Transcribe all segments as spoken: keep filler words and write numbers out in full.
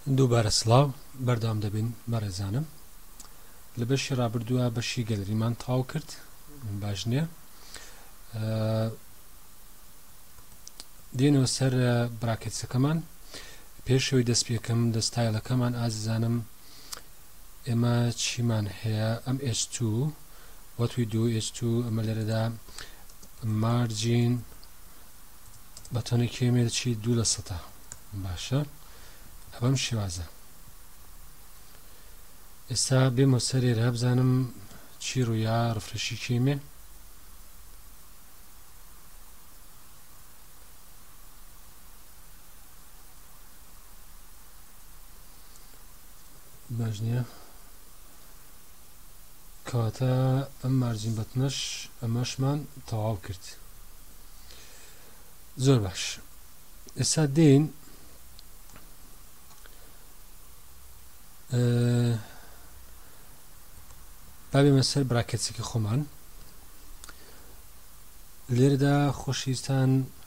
دووبارە سڵاو بەردەوام دەبین بەڕێزانم لە بەشی ڕابردووە بەشی گەلریمان تەواو کرد باش نییە دێنەوە سەر براکێتسەکەمان پێشەوەی دەست پێکەم دەستایلەکەمان ئازیزانم ئێمە چیمان هەیە ئەم ئێچ تو what we do ئێچ تو ئەمە لێرەدا مارجین بەتۆنێکی ئێمە چی دوو لە سەدە باشە ئەوەم شێوازە ئێستا بێمە سەرێرە بزانم چی ڕوویا ڕفرەشی کێمێ باش نییە کەواتە ئەم مارجین بەتنەش ئەمەشمان تەواو کرد زۆر باش ئێستا دێین بابێمە سەر براکێتسێکی خۆمان لێرەدا خۆشەویستان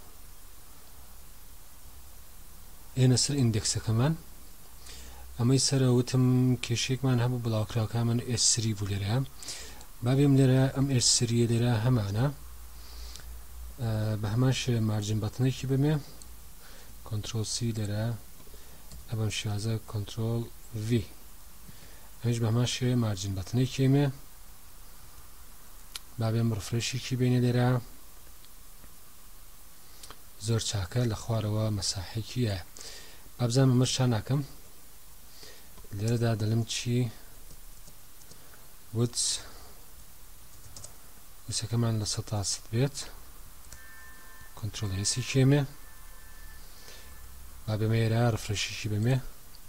ئێنە سەر ئیندێکسەکەمان ئەمەی سەرەوتم کێشێکمان هەبوو بڵاوکراوەکەمان ئێچ سری بوو لێرە بابێم لێرە ئەم ئێچ سریە لێرە هەمانە بە هەمان شێوە مارجین بەتنێکی بمێ کۆنترۆل سی لێرە ئەبەم شێوازە کۆنترۆل ڤی ئەمیش بە هەمان شێوە مارجین بەتنێکی ئێمێ بابێم ڕفرەشێکی بینێ لێرە زۆر چاکە لە خوارەوە مەساحێکیە بابزانم ئەمە شان ناکەم لێرەدا دەڵم چی وت وسەکەمان لە سەد تا سەد بێت کۆنترۆل ئێسی کێمێ با بێمە ئێرە ڕفرەشێکی بێمێ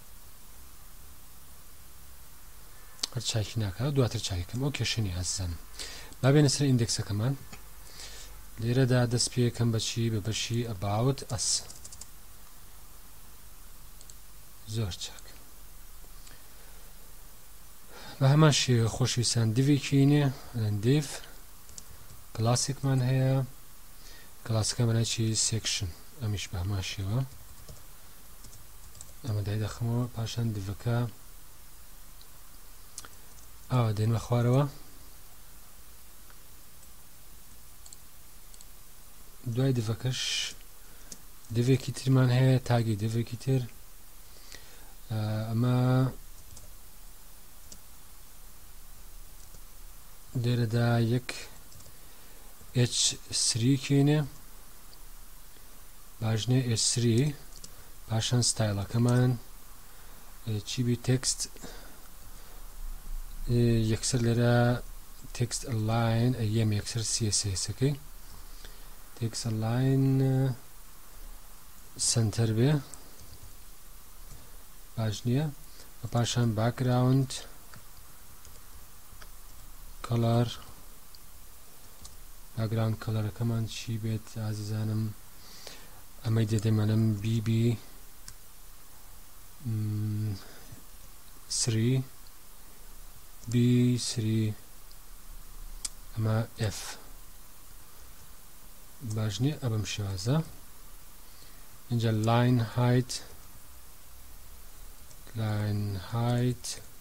هەر چاکی ناکە دواتر چاکەکەم ئەو کێشەنی ئازیزانم با بێنە سەر ئیندێکسەکەمان لێرەدا دەست پێکەم بەچی بە بەشی ئەباوت ئەس زۆر چاک بە هەمان شێوە خۆشەویستان دیڤێکینێ دیڤ کلاسێکمان هەیە کلاسەکەمانەکی سێکشن ئەمیش بە هەمان شێوە ئەمە دای دەخمەوە پاشان دیڤەکە ئاوا دێنمە خوارەوە دوای دیڤەکەش دیڤێکی ترمان هەیە تاگی دیڤێکی تر ئەمە لێرەدا یەک ئێچ سری کێنێ باشنێ ئێچ سری پاشان ستایلەکەمان چی بی تێکست یەکسەر لێرە تێکست ئەلاین ئەیەم یەکسەر سی ئێس ئێسەکەی تێکست ئەلاین سنتەر بێ باش نییە و پاشان باکراوند کەلەر باگراوند کەلەرەکەمان چی بێت ئازیزانم ئەمەی دەدەمەنم بیبی سری بی سری ئەمە ئف باش نییە ئەبەم شێوازە اینجا لاین هایت لاین هایت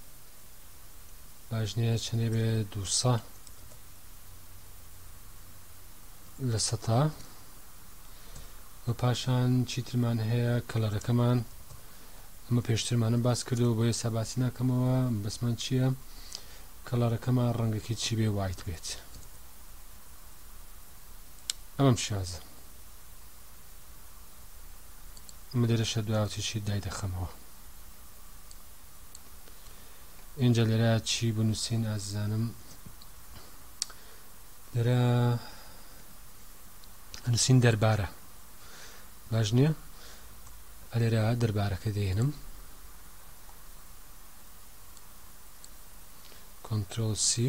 باش نییە چەندێ بێ دووسە لە سەتا و پاشان چیترمان هەیە کەلەرەکەمان ئەمە پێشترمانم باس کردو بۆ ئێستا باسی ناکەمەوە بەسمان چییە کەلەرەکەمان ڕەنگەکی چی بێ وایت بێت ئەمەم شازە ئەمە دێرەشە دواوتیشی دای دەخەمەوە اینجا لێرە چی بنووسین ئازیزانم لێرە نووسین دەربارە باش نییە ئەلێرە دەربارەکە دێنم کۆنترۆل سی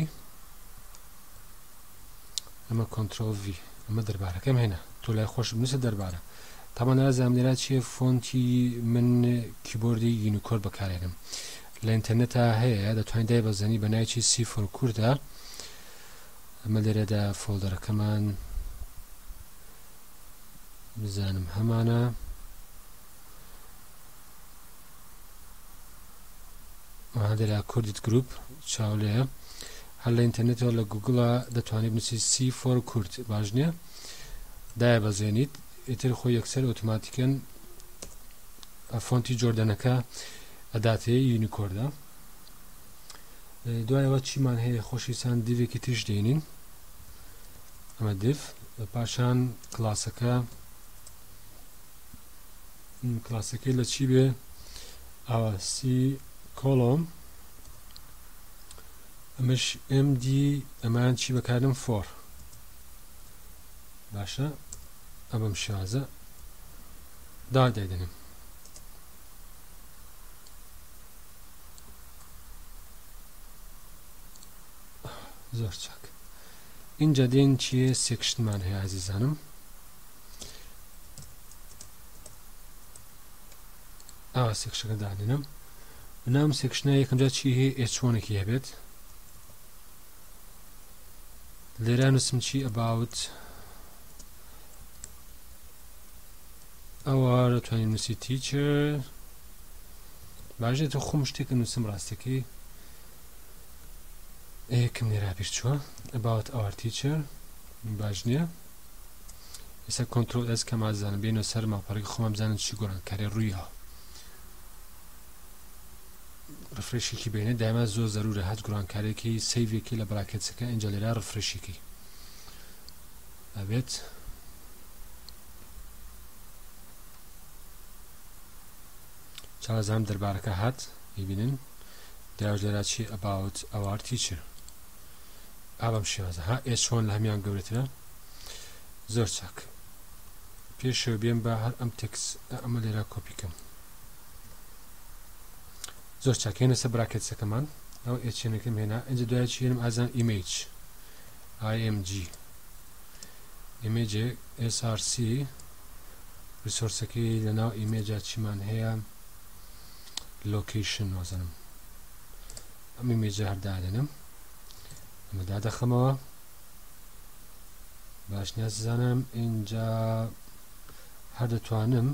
ئەمە کۆنترۆل ڤی ئەمە دەربارەکەم هێنا تۆ لای خۆش بنووسە دەربارە تامان ئازام لێرە چیە فۆنتی من کیبۆردی یونیکۆر بەکارێنم لە ئینتەرنێتە هەیە دەتوانین دای بەزەنی بە نایکی سیفر و کووردا ئەمە لێرەدا فۆلدەرەکەمان بزانم هەمانە هذا لا كوردت جروب شاوليه هلا انترنت ولا جوجل دتواني بنسي سي فور كورد باجنيه ده بزينيت اتر خو يكسر اوتوماتيكن فونتي جوردانكا اداتي يونيكوردا دوای وچی من هي خوشیسان دیوی کی تیش دینین اما دیف پاشان کلاسکا کلاسکی لچی به او سی کولوم مش ام دی امان چی بکردم فور باشه ابم شازه دا دیدنم زور çak. اینجا دین چیه سیکشن من هی عزیزانم آه سیکشن دادینم نام سیکشن یکمجا چیه اچ ون کیه بید لیران اسم چی about our توانیم نسی teacher باشه تو خمشتی که نسیم راستی که Ekim lira bir çoğu about our teacher باجنیه ایسا کنترل از کم از زنم بینو سر ما پرگی خومم زنم چی گرن کاری روی ها رفرشی کی بینه دائما زو ضروره هج گران کاری کی سیوی کی لبراکت سکه اینجا لیرا رفرشی کی evet چرا زم در برکه هات میبینین درجه چی about our teacher abam şivaza ha eşon lamiyan gövretine zor çak پیشو بیم با هر ام تکس عملی را کپی کم زور چک هنه سه براکت سکمان او ایچینه کم هنه اینجا دویا چیرم ازن ایمیج img ایمیج src ریسورس کی لناو ایمیج چیمان هیا لوکیشن وزنم ام ایمیج هر دادنم اما داده خموا باش نیازم اینجا هر دتوانم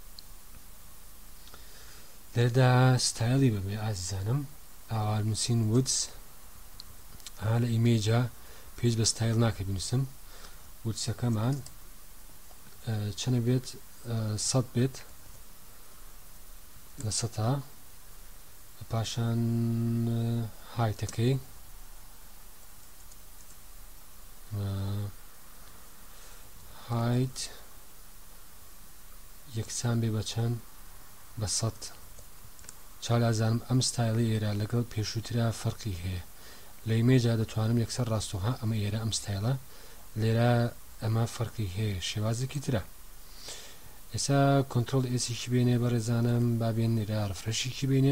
لردا ستایلی بمی عزیزانم اول مسین وودز حالا ایمیجا پیج به ستایل ناکه بینیسم وودز کمان چنه بیت صد بیت لسطا پاشان های تکی height یکسان بی بچن بسط چال ازم ام ستایلی ایره لگل پیشوتی را فرقی هی لیمیجا دتوانم یکسر راستو ها اما ایره ام ستایله لیره اما فرقی هی شوازی کی تره ایسا کنترل ایسی کی بینه برزانم بابین ایره رفرشی کی بینه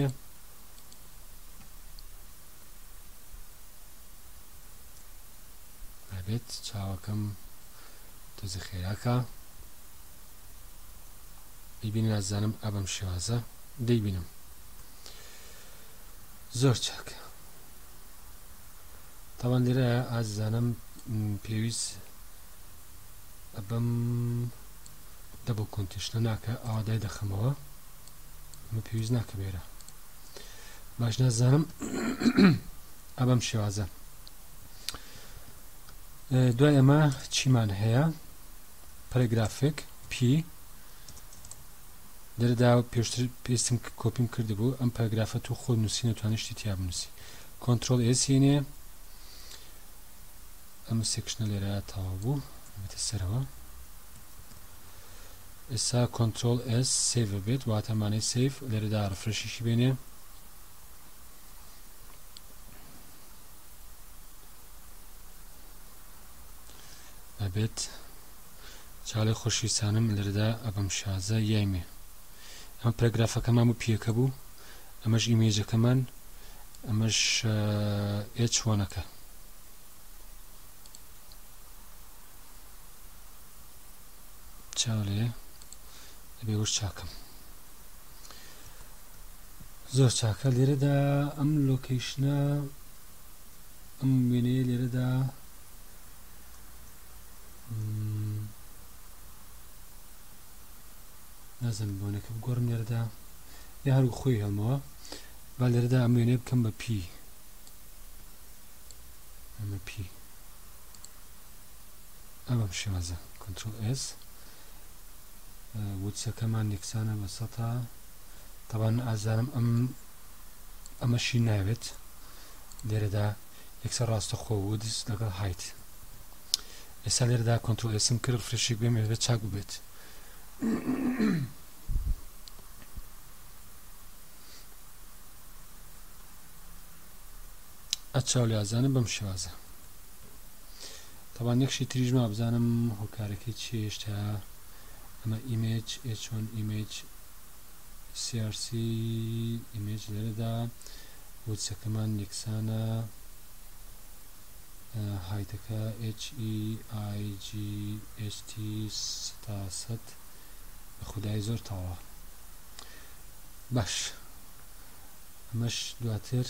evet çavakım توزی خیراکا ببینین از زنم ابم شوازه دی بینم زور چک طبعا لیره از زنم پیویز ابم دبل کنتشنه ناکه آده دخموه اما پیویز ناکه بیره باشن از زنم ابم شوازه دوای اما چیمان هیا پاراگرافیک پی در داو پیشتر پیستم کپیم کرده بو ام پاراگرافه تو خود نوسی نتوانشتی تیاب نوسی کنترل اس یعنی ام سیکشنل را تابو متسروا اسا کنترل اس سیو بیت وات معنی سیو لری دا رفرشی بینه evet çale خوشی سانم لردا ابم شازه یایمی ام پاراگرافه کمان بو پیکبو امش ایمیج کمان امش اچ ونکه çale بیوش چاکم زور چاکه لردا ام لوکیشنا ام بینی لردا لازم بونه که بگورم لردا یه هر خوی هلموا با لێرەدا ئەم وێنەیە بکەم بە پی ئەمە پی ئەمەم شێوازە کنترۆل ئس وچەکەمان یەکسانە بە سەدا تەبان ئازارم ئەم ئەمەشی ناوێت لێرەدا یەکسەر ڕاستەخۆ وودز لەگەڵ هایت ئێستا لێرەدا کنترۆل ئسم کرد فرشێک بێ مێوێت چاک ببێت ئەچاو لازانم بەم شێوازە تەبان یەکشی تریژما بزانم هۆکارەکەی چی هێشتا ئەمە ئیمێج ئێچ وان ئیمێج سی ئار سی ئیمێج لێرەدا وچەکەمان یەکسانە هایتەکە ئێچ ئی ئای جی ئێچ تی ستا سەد بە خودای زۆر تاوە باش ئەمەش دواتر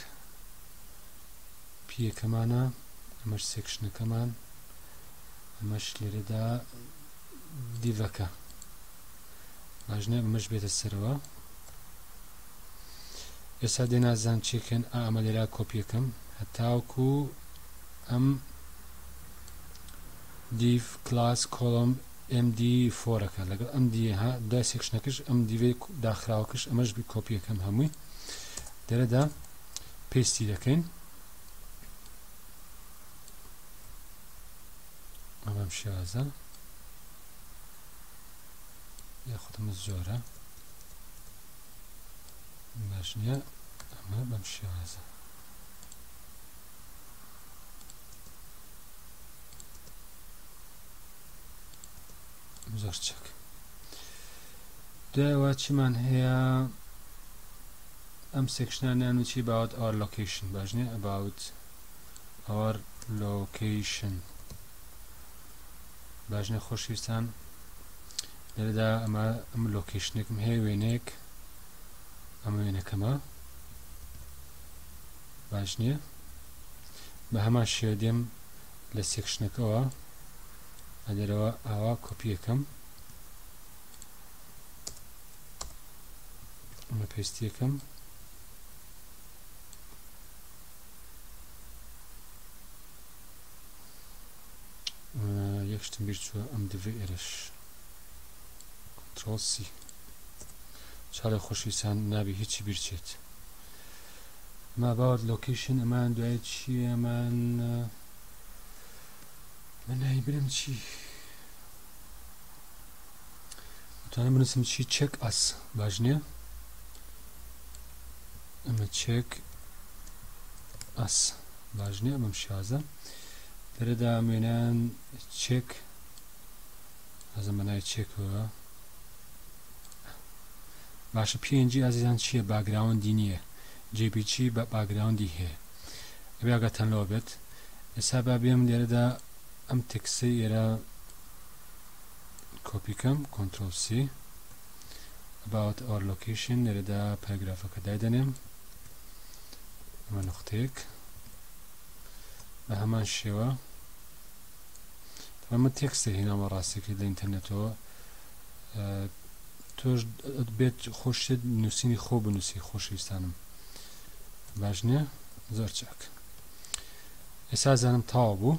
پیەکەمانە ئەمەش سێکشنەکەمان ئەمەش لێرەدا دیڤەکە باشنە ئەمەش بێتە سەرەوە ئێستا دێنازان چێکن ئەمە لێرا کۆپیەکەم هەتاوکو ئەم دیڤ کلاس کۆڵم ئەم دی فۆرەکە لەگەڵ ئەم دیها دوای سێکشنەکەش ئەم دیڤێ داخراوەکەش ئەمەش بی کۆپیەکەم هەمووی لێرەدا پێستی دەکەین ئەمەم شێوازە یاخودمە زۆرە باش نییە ئەمە بەم شێوازە زۆر چەک دوایەوە چیمان هەیە ئەم سێکشنانیان وچی about our location باش نییە about our location باژنە خۆشویستان لێرەدا ئەمە ئەم لۆکیشنێکم هەیە وێنەیەک ئەمە وێنەکەمە باش نییە بە هەمان شێوە دێم لە سێکشنەکەەوە ئەدەرەوە ئاوا کۆپیەکەم ئەمە پێستیەکەم یەکشتم بیر چووە ئەم دڤێ ئێرەش کنترۆل سی چاڵی خۆشویستان نابی هیچی بیرچێت ما باوت لۆکیشن ئەمان دوای چی ئەمان من نایی برم چی توانم بنووسم چی چێک ئەس باش نییە ئەمە چێک ئەس باش نییە ئەمەم شازە لێرەدا وێنان چێک ئەزم بەنای چێکەوە باشە پێنجی ئازیزان چییە باگراوندی نییە جێبیچی بە باگراوندی هەیە ئەبێ ئاگاتانەوە بێت ئێستا با بێم لێرەدا ئەم تێکسەی ئێرە کۆپیکەم کنترۆل سی about our location لێرەدا پاراگرافەکە دایدەنێم ئەمە نقطەیەک بە هەمان شێوە ئەمە تێکستە هێناوە ڕاستێکی لە ئینتەرنێتەوە تۆش بێت خۆشت نووسینی خۆ بنووسی خۆشویستانم باش نییە زۆر چاک ئێستا زانم تاوا بوو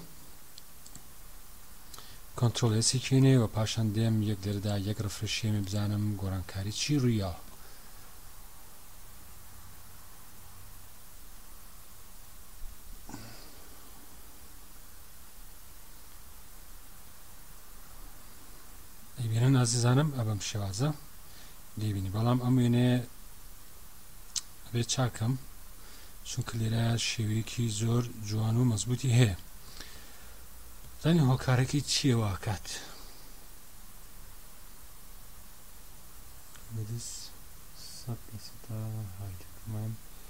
کنترۆل ئێسی کێنێ و پاشان دێم یەک لێرەدا یەک ڕفرشێمی بزانم گۆڕانکاری چی ڕوویە ئەیبێنن ئازیزانم ئەبەم شێوازە دەیبینی بەڵام ئەم وێنێ ئەبێ چاکەم چونکە لێرە شێوەیەکی زۆر جوان و مەزبوطی هەیە زانی هۆکارێکی چییە واکات سەد لە سەدا هایتەکەمان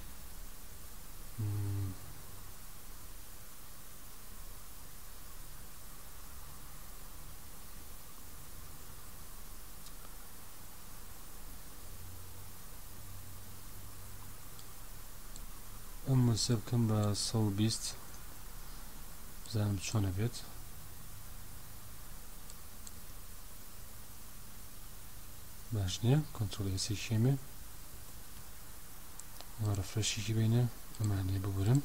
ئەم وەسە بکەم بە سەد و بیست بزانم چۆنە بێت باش نییە کنترۆل ئێسی شێمێ refreshی بینه ئەمانەیە ببورم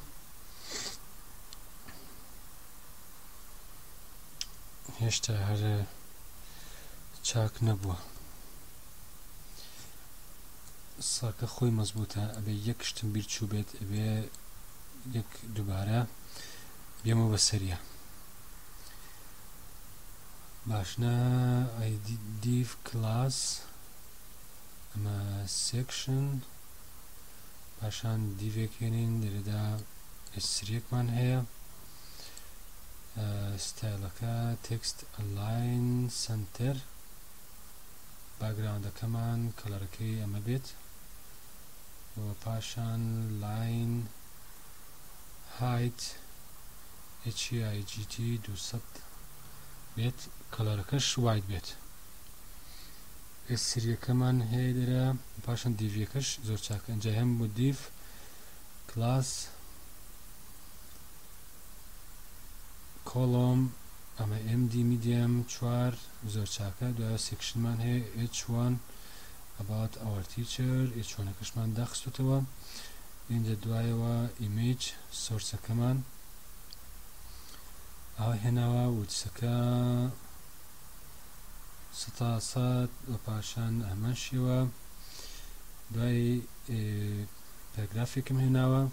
هێشتا هەر چاک نەبووە ساکە خۆی مەزبوطە ئەبێ یەک شتم بیر چوو بێت ئەبێ یەک دووبارە بێمە بەسەریە باشنا id div class ئەمە section پاشان دیڤێکێنین لێرەدا اس تری ەکمان هەیە ستایلەکە text align center باگراوندەکەمان کەلەرەکەی ئەمە بێت و پاشان line height height دووسەد بێت کەلەرەکەش white بێت اس تری ەکەمان هەیە لێرە پاشان دیڤەکەش زۆر چاکە ئەنجا هەم بۆ div class column ئەمە md medium چوار زۆر چاکە دوای سێکشنمان هەیە h one about our teacher h one ەکەشمان داخستوتەوە اینجا دوایەوە image سۆرسەکەمان ئەوە هێناوە وچسەکە سەتا سەد و پاشان ئەمەشیوە دوای پاراگرافێکم هێناوە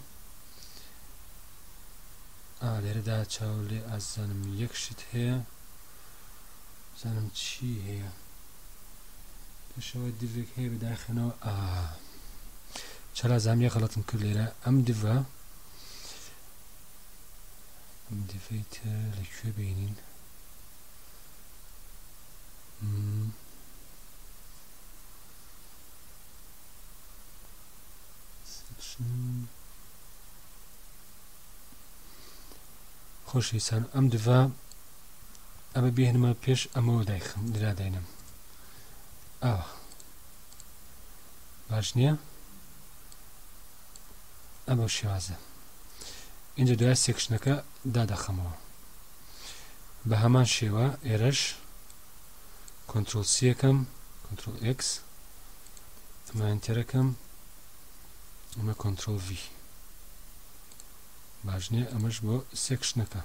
لێرەدا چاو لێ ئازانم یەک شت هەیە زانم چی هەیە پێشەوە دیڤێک هەیە بەداخێنەوە چرا زامیە غەڵەتم کرد لێرە ئەم دیڤە ئەم دیڤەی تر لەکوێ بینین خۆشەویستان ئەم دیڤە ئەمە بێنمە پێش ئەمەوە دایخم درا داینم ئەوە باش نییە ئەمە شێوازە اینجا دوای سێکشنەکە دادەخەمەوە بە هەمان شێوە ئێرەش کنترۆل سی یەکەم کنترۆل x ئەمە ئەنتەرەکەم ئەمە کنترۆل v باش نییە ئەمەش بۆ سێکشنەکە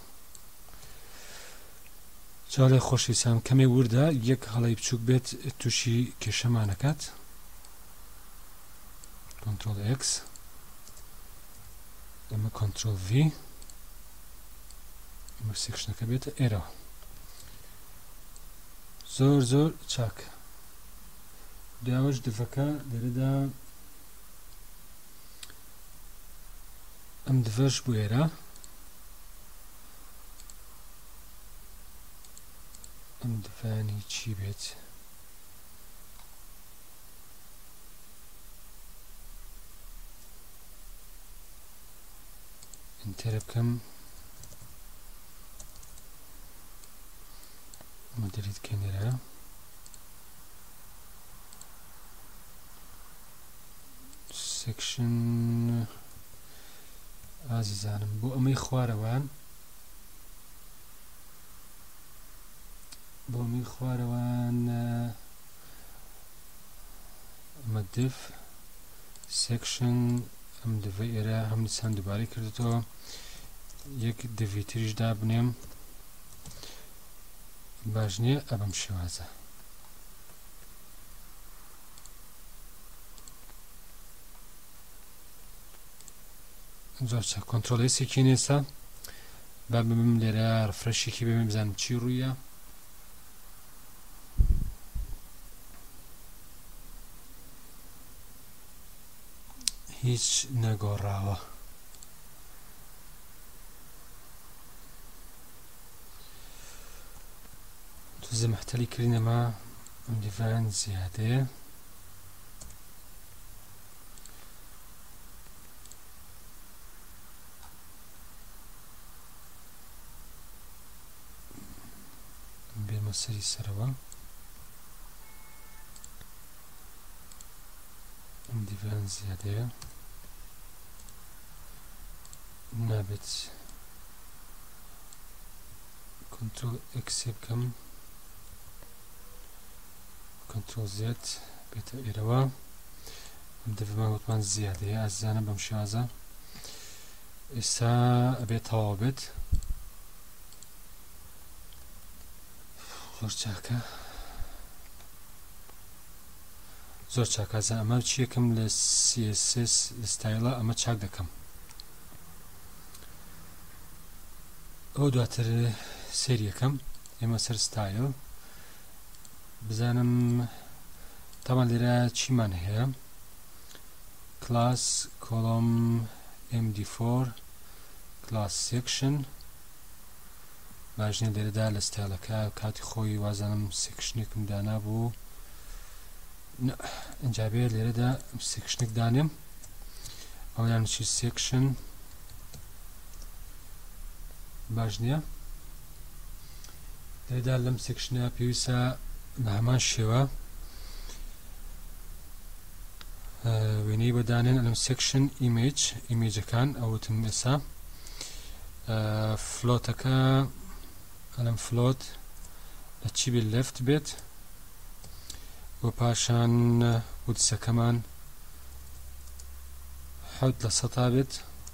جاڵێ خۆشەویستان کەمێ وردە یەک هەڵەی بچووک بێت تووشی کێشەمانەکات کنترۆل x ئەمە کنترۆل v ئەمە سێکشنەکە بێتە ئێرەوە زۆر زۆر چاک داوەش دفەکە لێرەدا ئەم دڤەش بۆ ئێرە ئەم دڤانی چی بێت ئەنتەرە بکەم ئەمە دەریت کەین لێرە سێکشن ئازیزانم بۆ ئەمەی خوارەوان بۆ ئەمەی خوارەوان ئەمە div section ئەم دڤە ئێرە هەم چەند دووبارەی کردێتەوە یەک دڤی تریش دابنێم باش نییە ئەبەم شێوازە زۆر چاک کۆنترۆل ئێسێکی نێستا با ببم لێرە ڕفرەشێکی بێمە بزانم چی ڕوویە هیچ نەگۆڕاوە توزە محتەلی کردنەما ئەم دیڤان زیادەیە بێمە سەری سەرەوە ئەم دیڤان زیادەیە نابێت کنترۆل ئێکسێ بکەم کنترۆل زێد بێتە ئێرەوە دەبێمە وتمان زیادەیە ئازانە بەم شێوازە ئێستا ئەبێت تەواو بێت زۆر چاکە زۆر چاکازە ئەمە چیەکەم لە سی ئێس ئێس ستایلە ئەمە چاک دەکەم ئەو دواتر سێریەکەم ئێمە سەر ستایل بزانم تاوان لێرە چیمان هەیە class column ام دی فور class section باژنێ لێرەدا لە ستایلەکە کاتی خۆی وازانم سێکشنێکم دانا بوو ئەنجا بێت لێرەدا سێکشنێک دانێم ئەویان چی section باش نییە لێرەدا لەم سێکشنە پێویستە بە هەمان شێوە وێنەی بەدانێن لەم سێکشن ئیمێج ئیمێجەکان ئەوتم ئێسا فلۆتەکە ئەلم فلۆت لە چی بێت لەفت بێت و پاشان وتسەکەمان حەوت لە سەتا بێت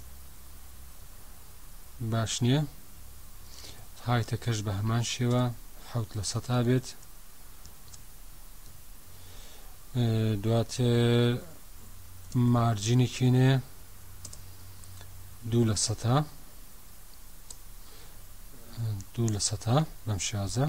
باش نییە هایتەکەش بە هەمان شێوە حەوت لە سەتا بێت دواتر مارجینی کینێ دوو لە سەتا دوو لە سەتا بەم شێوازە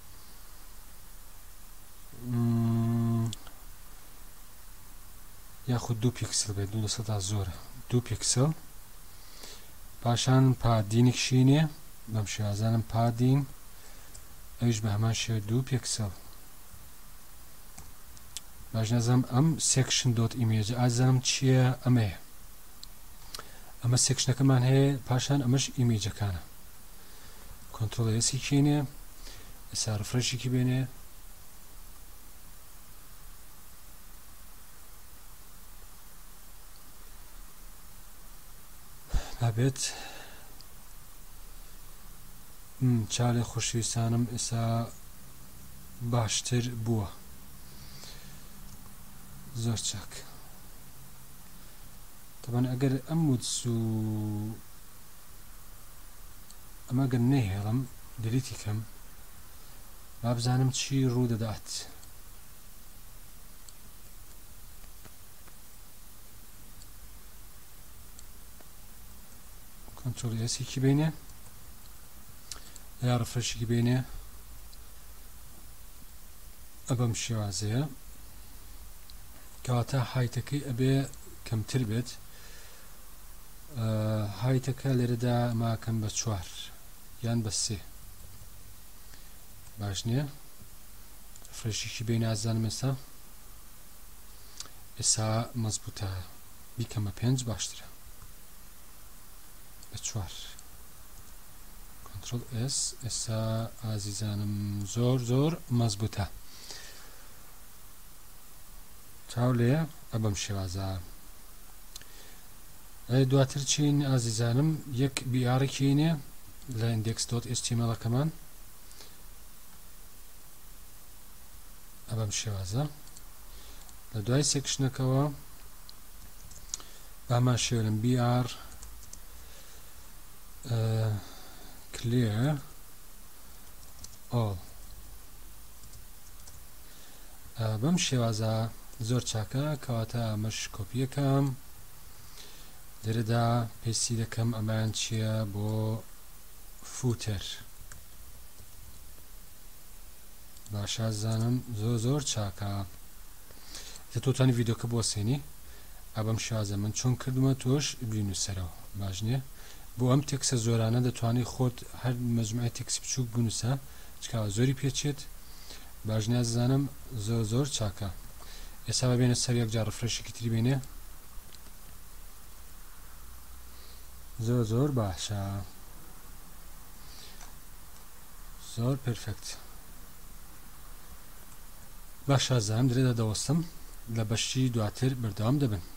یاخود دوو پیکسل بێت دوو لە سەتا زۆرە دوو پیکسل پاشان پادینی کشینێ بەم شێوازانم پادین ئەویش بە هەمان شێوە دوو پیکسل باش نەزانم ئەم سێکشن دۆت ئیمێج ئازانم چییە ئەمەیە ئەمە سێکشنەکەمان هەیە پاشان ئەمەش ئیمێجەکانە کۆنترۆڵ ئێسی کینێ ئێستا ڕفرەشێکی بێنێ ئابێت چاڵێ خۆشەویستانم ئێستا باشتر بووە زۆر چاک طبعا ئەگەر ئەم وتس و ئەمە گەر نەهێڵم دلیتی کەم با بزانم چی ڕوو دەدات کۆنترۆڵ ئێسێکی بینێ یا ڕفرەشێکی بینێ ئەبەم شێوازەیە کەواتە هایتەکەی ئەبێ کەمتر بێت هایتەکە لێرەدا ماکەم بە چوار یان بە سێ باش نییە فرەشێکی بێ نازانم ئێستا ئێستا مەزبوطە بیکەمە پێنج باشترە بە چوار کۆنترۆڵ ئێس ئێستا ئازیزانم زۆر زۆر مەزبوطە چاو لێ ئەبەم شێوازە دواتر چین ئازیزانم یەک بیارێکینێ لە ئیندێکس دۆت ئێچ تی ئێم ئێڵەکەمان ئەبەم شێوازە لە دوای سێکشنەکەوە بامان شێوەرم بیار clear all بەم شێوازە زۆر چاکە کەواتە ئەمەش کۆپیەکەم لێرەدا پێسی دەکەم ئەمان چییە بۆ فوتەر باشە زانم زۆر زۆر چاکە تۆتانی ڤیدۆکە بۆ سێنی ئەبەم شازە من چۆن کردمە تۆش بینوسەرەوە باش نییە بۆ ئەم تێکسە زۆرانە دەتوانێت خۆت هەر مەجموعە تێکسی بچووک بنووسە چکاوە زۆری پێچێت باش نازانم زۆر زۆر چاکە ئێستا ببێنە سەر یەک جار ڕفرەشێکی تری بێنێ زۆر زۆر باشە زۆر پرفکت باشە زانم درێدا دەوەستم لە بەشی دواتر بەردەوام دەبن